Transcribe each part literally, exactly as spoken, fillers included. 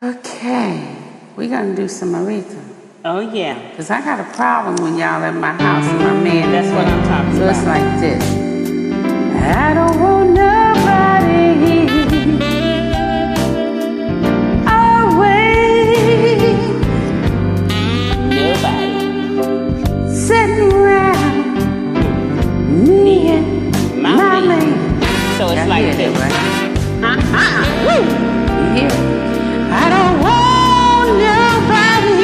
Okay, we're gonna do some Aretha. Oh yeah. Cause I got a problem when y'all at my house and my man. That's what I'm talking so about. So it's like this. I don't want nobody always Nobody sitting around me and my, my man. man. So it's y'all like hear this, that, right? Uh-uh. Woo! You hear it? I don't want nobody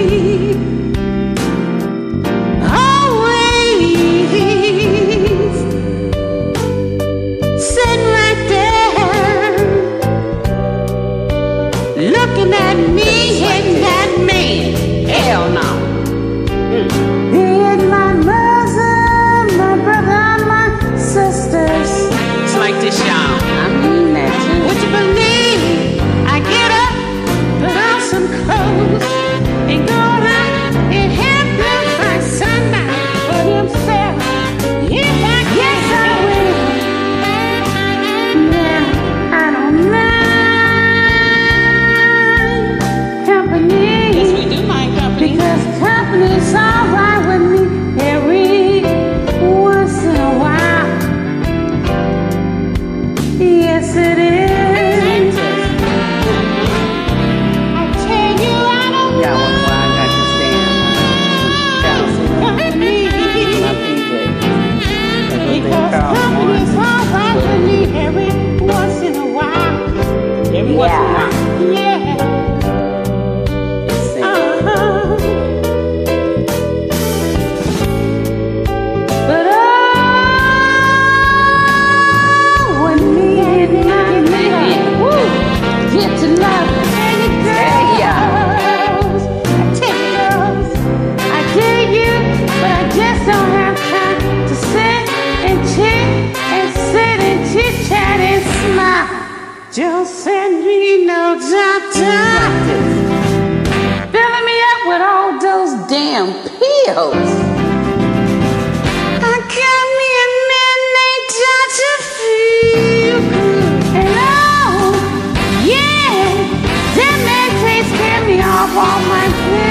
always sitting right there looking at me and that man. Hell no. Mm. He is my mother, my brother, my sisters. It's like this, y'all. I mean that too. Would you believe I get up, put on some clothes, and go out and help them find somebody for themselves? Yes, I can. Yes, I will. Now, I don't mind company. Yes, we do mind company. Because company's alright with me every once in a while. Yes, it is. I tell you, I don't Y'all wonder why I got this damn uh, company. my P J. Because company's alright with me every once in a while. Every once in a while. Yeah. Uh-huh. But oh, when me and my man woo, get to love any girls, I take girls, I dig you, but I just don't have time to sit and chit and sit and chit chat and smile. Just send me no doctor, filling me up with all those damn pills. I got me a man named Doctor Feelgood. And oh, yeah, that man takes care of me off all my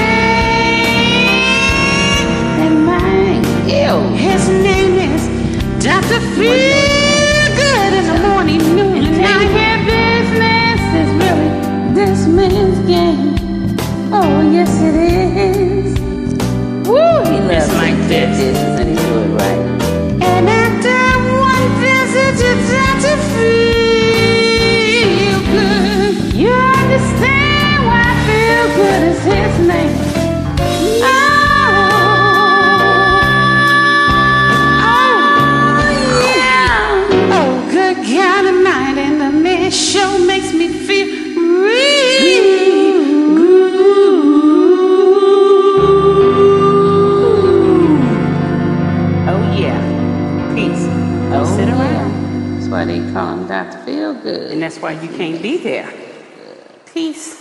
pain and my ill. His name is Doctor Feelgood in the morning, noon, and night. Business is really this man's game. Oh, yes, it is. Woo, he loves It's like this. business and he do it right. And after one visit to Doctor Feelgood, you understand why Feelgood is his name. Oh, oh, yeah. Oh, good God Almighty, and the man show makes me feel real good. Oh yeah. Peace. Don't Oh, sit yeah. around. That's why they call him Doctor Feelgood. And that's why you can't be there. Peace.